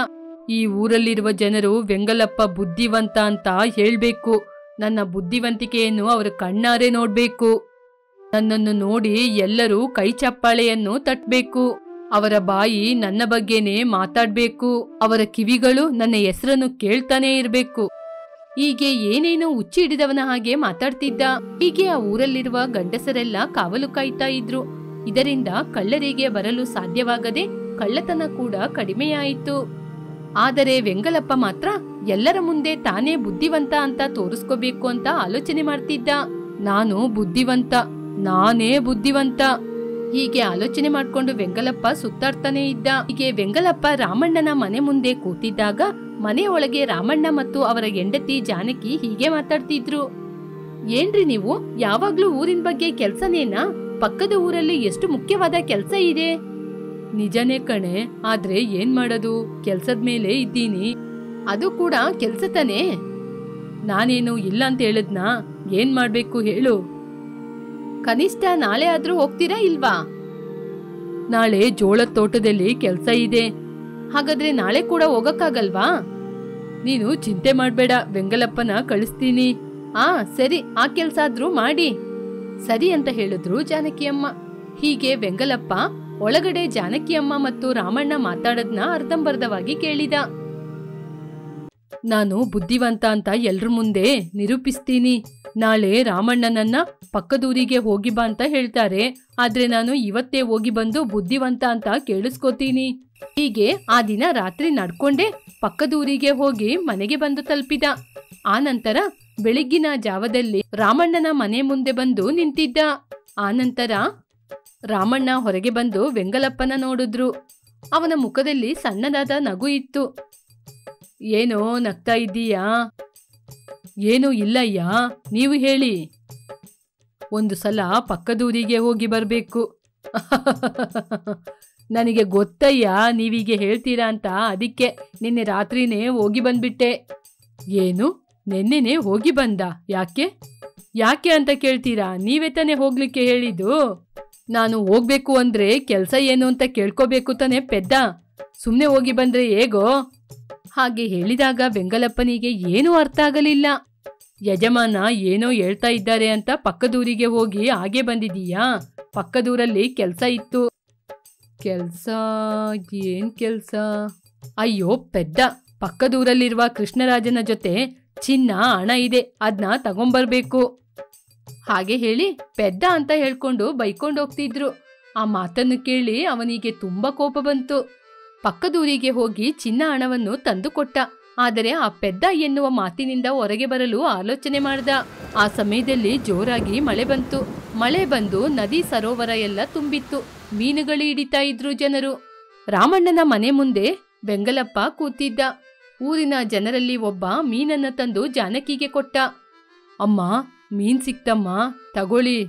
ಈ ಊರಲ್ಲಿರುವ ಜನರು ವೆಂಗಲಪ್ಪ ಬುದ್ಧಿವಂತ ಅಂತ ಹೇಳ್ಬೇಕು. ನನ್ನ ಬುದ್ಧಿವಂತಿಕೆಯನ್ನು ಅವರು ಕಣ್ಣಾರೆ ನೋಡ್ಬೇಕು. ನನ್ನನ್ನು ನೋಡಿ ಎಲ್ಲರೂ ಕೈ ಚಪ್ಪಾಳೆಯನ್ನು ತಟ್ಟಬೇಕು. ಅವರ ಬಾಯಿ ನನ್ನ ಬಗ್ಗೆನೇ ಮಾತಾಡ್ಬೇಕು. ಅವರ ಕಿವಿಗಳು ನನ್ನ ಹೆಸರನ್ನು ಕೇಳ್ತಾನೆ ಇರಬೇಕು. ಹೀಗೆ ಏನೇನೋ ಹುಚ್ಚಿ ಹಿಡಿದವನ ಹಾಗೆ ಮಾತಾಡ್ತಿದ್ದ. ಹೀಗೆ ಆ ಊರಲ್ಲಿರುವ ಗಂಡಸರೆಲ್ಲ ಕಾವಲು ಕಾಯ್ತಾ ಇದ್ರು. ಇದರಿಂದ ಕಳ್ಳರಿಗೆ ಬರಲು ಸಾಧ್ಯವಾಗದೆ ಕಳ್ಳತನ ಕೂಡ ಕಡಿಮೆಯಾಯಿತು. ಆದರೆ ವೆಂಗಲಪ್ಪ ಮಾತ್ರ ಎಲ್ಲರ ಮುಂದೆ ತಾನೇ ಬುದ್ಧಿವಂತ ಅಂತ ತೋರಿಸ್ಕೋಬೇಕು ಅಂತ ಆಲೋಚನೆ ಮಾಡ್ತಿದ್ದ. ನಾನು ಬುದ್ಧಿವಂತ, ನಾನೇ ಬುದ್ಧಿವಂತ, ಹೀಗೆ ಆಲೋಚನೆ ಮಾಡ್ಕೊಂಡು ವೆಂಗಲಪ್ಪ ಸುತ್ತಾಡ್ತಾನೆ ಇದ್ದ. ಹೀಗೆ ವೆಂಗಲಪ್ಪ ರಾಮಣ್ಣನ ಮನೆ ಮುಂದೆ ಕೂತಿದ್ದಾಗ ಮನೆಯೊಳಗೆ ರಾಮಣ್ಣ ಮತ್ತು ಅವರ ಹೆಂಡತಿ ಜಾನಕಿ ಹೀಗೆ ಮಾತಾಡ್ತಿದ್ರು. ಏನ್ರಿ ನೀವು ಯಾವಾಗ್ಲೂ ಊರಿನ ಬಗ್ಗೆ ಕೆಲ್ಸನೇನಾ? ಪಕ್ಕದ ಊರಲ್ಲಿ ಎಷ್ಟು ಮುಖ್ಯವಾದ ಕೆಲ್ಸ ಇದೆ. ನಿಜನೇ ಕಣೆ, ಆದ್ರೆ ಏನ್ ಮಾಡೋದು, ಕೆಲ್ಸದ ಮೇಲೆ ಇದ್ದೀನಿ. ಅದು ಕೂಡ ಕೆಲ್ಸ ತಾನೇ. ನಾನೇನು ಇಲ್ಲ ಅಂತ ಹೇಳದ್ನಾ? ಏನ್ ಮಾಡ್ಬೇಕು ಹೇಳು. ಕನಿಷ್ಠ ನಾಳೆ ಆದ್ರೂ ಹೋಗ್ತೀರಾ ಇಲ್ವಾ? ನಾಳೆ ಜೋಳದ ತೋಟದಲ್ಲಿ ಕೆಲ್ಸ ಇದೆ. ಹಾಗಾದ್ರೆ ನಾಳೆ ಕೂಡ ಹೋಗಕ್ಕಾಗಲ್ವಾ? ನೀನು ಚಿಂತೆ ಮಾಡ್ಬೇಡ, ವೆಂಗಲಪ್ಪನ ಕಳಿಸ್ತೀನಿ. ಸರಿ, ಆ ಕೆಲ್ಸ ಆದ್ರೂ ಮಾಡಿ. ಸರಿ ಅಂತ ಹೇಳಿದ್ರು ಜಾನಕಿಯಮ್ಮ. ಹೀಗೆ ವೆಂಗಲಪ್ಪ ಒಳಗಡೆ ಜಾನಕಿಯಮ್ಮ ಮತ್ತು ರಾಮಣ್ಣ ಮಾತಾಡದ್ನ ಅರ್ಧಂಬರ್ಧವಾಗಿ ಕೇಳಿದ. ನಾನು ಬುದ್ಧಿವಂತ ಅಂತ ಎಲ್ರ ಮುಂದೆ ನಿರೂಪಿಸ್ತೀನಿ. ನಾಳೆ ರಾಮಣ್ಣನನ್ನ ಪಕ್ಕದೂರಿಗೆ ಹೋಗಿ ಬಾ ಅಂತ ಹೇಳ್ತಾರೆ. ಆದ್ರೆ ನಾನು ಇವತ್ತೇ ಹೋಗಿ ಬಂದು ಬುದ್ಧಿವಂತ ಅಂತ ಕೇಳಿಸ್ಕೋತೀನಿ. ಹೀಗೆ ಆ ದಿನ ರಾತ್ರಿ ನಡ್ಕೊಂಡೆ ಪಕ್ಕದೂರಿಗೆ ಹೋಗಿ ಮನೆಗೆ ಬಂದು ತಲುಪಿದ. ಆನಂತರ ಬೆಳಿಗ್ಗಿನ ಜಾವದಲ್ಲಿ ರಾಮಣ್ಣನ ಮನೆ ಮುಂದೆ ಬಂದು ನಿಂತಿದ್ದ. ಆನಂತರ ರಾಮಣ್ಣ ಹೊರಗೆ ಬಂದು ವೆಂಗಲಪ್ಪನ ನೋಡಿದ್ರು. ಅವನ ಮುಖದಲ್ಲಿ ಸಣ್ಣದಾದ ನಗು ಇತ್ತು. ಏನೋ ನಗ್ತಾ ಇದ್ದೀಯಾ? ಏನೂ ಇಲ್ಲಯ್ಯ, ನೀವು ಹೇಳಿ. ಒಂದು ಸಲ ಪಕ್ಕದೂರಿಗೆ ಹೋಗಿ ಬರಬೇಕು. ನನಗೆ ಗೊತ್ತಯ್ಯ ನೀವೀಗೆ ಹೇಳ್ತೀರಾ ಅಂತ, ಅದಕ್ಕೆ ನಿನ್ನೆ ರಾತ್ರಿನೇ ಹೋಗಿ ಬಂದ್ಬಿಟ್ಟೆ. ಏನು, ನೆನ್ನೆನೆ ಹೋಗಿ ಬಂದ? ಯಾಕೆ ಯಾಕೆ ಅಂತ ಕೇಳ್ತೀರಾ? ನೀವೇ ತಾನೇ ಹೋಗ್ಲಿಕ್ಕೆ ಹೇಳಿದ್ದು. ನಾನು ಹೋಗ್ಬೇಕು ಅಂದ್ರೆ ಕೆಲಸ ಏನು ಅಂತ ಕೇಳ್ಕೋಬೇಕು ತಾನೆ ಪೆದ್ದ. ಸುಮ್ಮನೆ ಹೋಗಿ ಬಂದ್ರೆ ಹೇಗೋ? ಹಾಗೆ ಹೇಳಿದಾಗ ವೆಂಗಲಪ್ಪನಿಗೆ ಏನೂ ಅರ್ಥ ಆಗಲಿಲ್ಲ. ಯಜಮಾನ ಏನೋ ಹೇಳ್ತಾ ಇದ್ದಾರೆ ಅಂತ ಪಕ್ಕದೂರಿಗೆ ಹೋಗಿ ಹಾಗೆ ಬಂದಿದೀಯಾ? ಪಕ್ಕದೂರಲ್ಲಿ ಕೆಲಸ ಇತ್ತು. ಕೆಲ್ಸ? ಏನ್ ಕೆಲ್ಸ? ಅಯ್ಯೋ ಪೆದ್ದ, ಪಕ್ಕದೂರಲ್ಲಿರುವ ಕೃಷ್ಣರಾಜನ ಜೊತೆ ಚಿನ್ನ ಹಣ ಇದೆ, ಅದನ್ನ ತಗೊಂಬರ್ಬೇಕು. ಹಾಗೆ ಹೇಳಿ ಪೆದ್ದ ಅಂತ ಹೇಳ್ಕೊಂಡು ಬೈಕೊಂಡು ಹೋಗ್ತಿದ್ರು. ಆ ಮಾತನ್ನು ಕೇಳಿ ಅವನಿಗೆ ತುಂಬಾ ಕೋಪ ಬಂತು. ಪಕ್ಕದೂರಿಗೆ ಹೋಗಿ ಚಿನ್ನ ಹಣವನ್ನು ತಂದು ಕೊಟ್ಟ. ಆದರೆ ಆ ಪೆದ್ದ ಎನ್ನುವ ಮಾತಿನಿಂದ ಹೊರಗೆ ಬರಲು ಆಲೋಚನೆ ಮಾಡ್ದ. ಆ ಸಮಯದಲ್ಲಿ ಜೋರಾಗಿ ಮಳೆ ಬಂತು. ಮಳೆ ಬಂದು ನದಿ ಸರೋವರ ಎಲ್ಲ ತುಂಬಿತ್ತು. ಮೀನುಗಳು ಹಿಡಿತಾ ಇದ್ರು ಜನರು. ರಾಮಣ್ಣನ ಮನೆ ಮುಂದೆ ವೆಂಗಲಪ್ಪ ಕೂತಿದ್ದ. ಊರಿನ ಜನರಲ್ಲಿ ಒಬ್ಬ ಮೀನನ್ನ ತಂದು ಜಾನಕಿಗೆ ಕೊಟ್ಟ. ಅಮ್ಮ, ಮೀನ್ ಸಿಕ್ತಮ್ಮ, ತಗೊಳ್ಳಿ.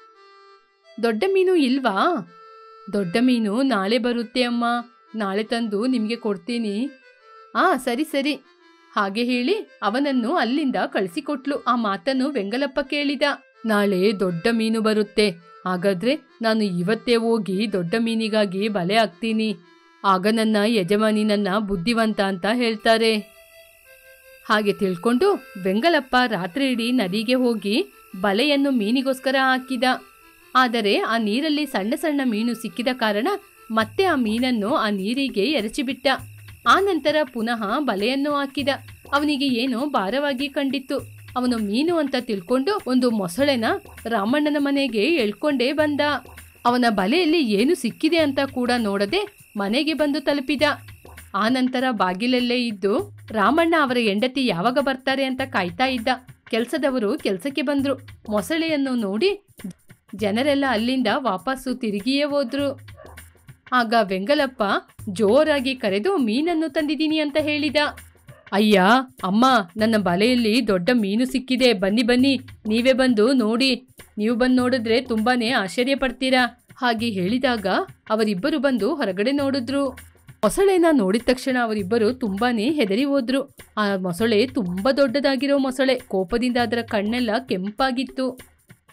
ದೊಡ್ಡ ಮೀನು ಇಲ್ವಾ? ದೊಡ್ಡ ಮೀನು ನಾಳೆ ಬರುತ್ತೆ ಅಮ್ಮ, ನಾಳೆ ತಂದು ನಿಮ್ಗೆ ಕೊಡ್ತೀನಿ. ಸರಿ ಸರಿ. ಹಾಗೆ ಹೇಳಿ ಅವನನ್ನು ಅಲ್ಲಿಂದ ಕಳಿಸಿಕೊಟ್ಲು. ಆ ಮಾತನ್ನು ವೆಂಗಲಪ್ಪ ಕೇಳಿದ. ನಾಳೆ ದೊಡ್ಡ ಮೀನು ಬರುತ್ತೆ, ಹಾಗಾದ್ರೆ ನಾನು ಇವತ್ತೇ ಹೋಗಿ ದೊಡ್ಡ ಮೀನಿಗಾಗಿ ಬಲೆ ಹಾಕ್ತೀನಿ. ಆಗ ನನ್ನ ಯಜಮಾನಿ ನನ್ನ ಬುದ್ಧಿವಂತ ಅಂತ ಹೇಳ್ತಾರೆ. ಹಾಗೆ ತಿಳ್ಕೊಂಡು ವೆಂಗಲಪ್ಪ ರಾತ್ರಿ ಇಡೀ ನದಿಗೆ ಹೋಗಿ ಬಲೆಯನ್ನು ಮೀನಿಗೋಸ್ಕರ ಹಾಕಿದ. ಆದರೆ ಆ ನೀರಲ್ಲಿ ಸಣ್ಣ ಸಣ್ಣ ಮೀನು ಸಿಕ್ಕಿದ ಕಾರಣ ಮತ್ತೆ ಆ ಮೀನನ್ನು ಆ ನೀರಿಗೆ ಎರಚಿಬಿಟ್ಟ. ಆನಂತರ ಪುನಃ ಬಲೆಯನ್ನು ಹಾಕಿದ. ಅವನಿಗೆ ಏನೋ ಭಾರವಾಗಿ ಕಂಡಿತ್ತು. ಅವನು ಮೀನು ಅಂತ ತಿಳ್ಕೊಂಡು ಒಂದು ಮೊಸಳೆನ ರಾಮಣ್ಣನ ಮನೆಗೆ ಎಳ್ಕೊಂಡೇ ಬಂದ. ಅವನ ಬಲೆಯಲ್ಲಿ ಏನು ಸಿಕ್ಕಿದೆ ಅಂತ ಕೂಡ ನೋಡದೆ ಮನೆಗೆ ಬಂದು ತಲುಪಿದ. ಆನಂತರ ಬಾಗಿಲಲ್ಲೇ ಇದ್ದು ರಾಮಣ್ಣ ಅವರ ಹೆಂಡತಿ ಯಾವಾಗ ಬರ್ತಾರೆ ಅಂತ ಕಾಯ್ತಾ ಇದ್ದ. ಕೆಲಸದವರು ಕೆಲಸಕ್ಕೆ ಬಂದ್ರು. ಮೊಸಳೆಯನ್ನು ನೋಡಿ ಜನರೆಲ್ಲ ಅಲ್ಲಿಂದ ವಾಪಸ್ಸು ತಿರುಗಿಯೇ ಹೋದ್ರು. ಆಗ ವೆಂಗಲಪ್ಪ ಜೋರಾಗಿ ಕರೆದು ಮೀನನ್ನು ತಂದಿದ್ದೀನಿ ಅಂತ ಹೇಳಿದ. ಅಯ್ಯ ಅಮ್ಮ, ನನ್ನ ಬಲೆಯಲ್ಲಿ ದೊಡ್ಡ ಮೀನು ಸಿಕ್ಕಿದೆ, ಬನ್ನಿ ಬನ್ನಿ, ನೀವೇ ಬಂದು ನೋಡಿ. ನೀವು ಬಂದು ನೋಡಿದ್ರೆ ತುಂಬಾನೇ ಆಶ್ಚರ್ಯ ಪಡ್ತೀರಾ. ಹಾಗೆ ಹೇಳಿದಾಗ ಅವರಿಬ್ಬರು ಬಂದು ಹೊರಗಡೆ ನೋಡಿದ್ರು. ಮೊಸಳೆನ ನೋಡಿದ ತಕ್ಷಣ ಅವರಿಬ್ಬರು ತುಂಬಾನೇ ಹೆದರಿ ಹೋದ್ರು. ಆ ಮೊಸಳೆ ತುಂಬಾ ದೊಡ್ಡದಾಗಿರೋ ಮೊಸಳೆ. ಕೋಪದಿಂದ ಅದರ ಕಣ್ಣೆಲ್ಲ ಕೆಂಪಾಗಿತ್ತು.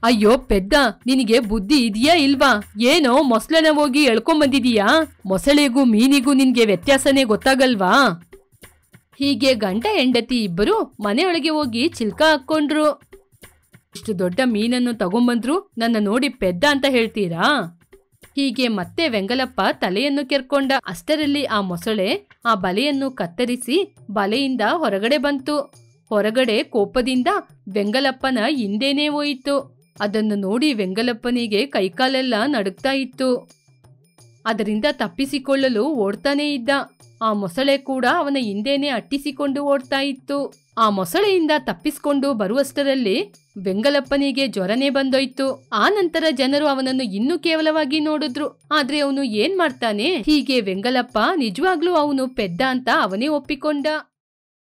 ಅಯ್ಯೋ ಪೆದ್ದ, ನಿನಗೆ ಬುದ್ಧಿ ಇದೆಯಾ ಇಲ್ವಾ? ಏನೋ ಮೊಸಳೆನ ಹೋಗಿ ಎಳ್ಕೊಂಬಂದಿದೀಯಾ? ಮೊಸಳೆಗೂ ಮೀನಿಗೂ ನಿನ್ಗೆ ವ್ಯತ್ಯಾಸನೇ ಗೊತ್ತಾಗಲ್ವಾ? ಹೀಗೆ ಗಂಡ ಹೆಂಡತಿ ಇಬ್ಬರು ಮನೆಯೊಳಗೆ ಹೋಗಿ ಚಿಲ್ಕ ಹಾಕ್ಕೊಂಡ್ರು. ಇಷ್ಟು ದೊಡ್ಡ ಮೀನನ್ನು ತಗೊಂಬಂದ್ರು, ನನ್ನ ನೋಡಿ ಪೆದ್ದ ಅಂತ ಹೇಳ್ತೀರಾ? ಹೀಗೆ ಮತ್ತೆ ವೆಂಗಲಪ್ಪ ತಲೆಯನ್ನು ಕೆರ್ಕೊಂಡ. ಅಷ್ಟರಲ್ಲಿ ಆ ಮೊಸಳೆ ಆ ಬಲೆಯನ್ನು ಕತ್ತರಿಸಿ ಬಲೆಯಿಂದ ಹೊರಗಡೆ ಬಂತು. ಹೊರಗಡೆ ಕೋಪದಿಂದ ವೆಂಗಲಪ್ಪನ ಹಿಂದೆನೇ ಹೋಯಿತು. ಅದನ್ನು ನೋಡಿ ವೆಂಗಲಪ್ಪನಿಗೆ ಕೈಕಾಲೆಲ್ಲ ನಡುಗ್ತಾ ಇತ್ತು. ಅದರಿಂದ ತಪ್ಪಿಸಿಕೊಳ್ಳಲು ಓಡ್ತಾನೇ ಇದ್ದ. ಆ ಮೊಸಳೆ ಕೂಡ ಅವನ ಹಿಂದೆನೇ ಅಟ್ಟಿಸಿಕೊಂಡು ಓಡ್ತಾ ಇತ್ತು. ಆ ಮೊಸಳೆಯಿಂದ ತಪ್ಪಿಸಿಕೊಂಡು ಬರುವಷ್ಟರಲ್ಲಿ ವೆಂಗಲಪ್ಪನಿಗೆ ಜ್ವರನೇ ಬಂದೋಯ್ತು. ಆ ನಂತರ ಜನರು ಅವನನ್ನು ಇನ್ನೂ ಕೇವಲವಾಗಿ ನೋಡಿದ್ರು. ಆದ್ರೆ ಅವನು ಏನ್ ಮಾಡ್ತಾನೆ? ಹೀಗೆ ವೆಂಗಲಪ್ಪ ನಿಜವಾಗ್ಲೂ ಅವನು ಪೆದ್ದ ಅಂತ ಅವನೇ ಒಪ್ಪಿಕೊಂಡ.